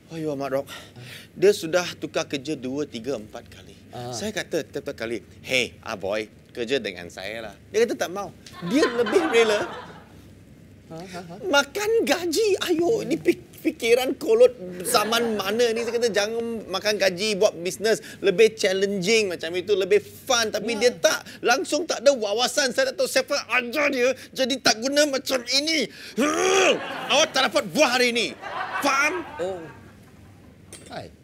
Ayo Mak Rock. Dia sudah tukar kerja 2, 3, 4 kali. Saya kata tiap-tiap kali, "Hey, boy, kerja dengan saya lah." Dia kata tak mau. Dia lebih rela makan gaji. Ayo, ini fikiran kolot zaman mana ni. Saya kata jangan makan gaji, buat bisnes lebih challenging macam itu, lebih fun. Tapi dia tak, langsung tak ada wawasan. Saya tak tahu siapa ajar dia jadi tak guna macam ini. Awak tak dapat buah hari ini. Faham? Oh. Hai.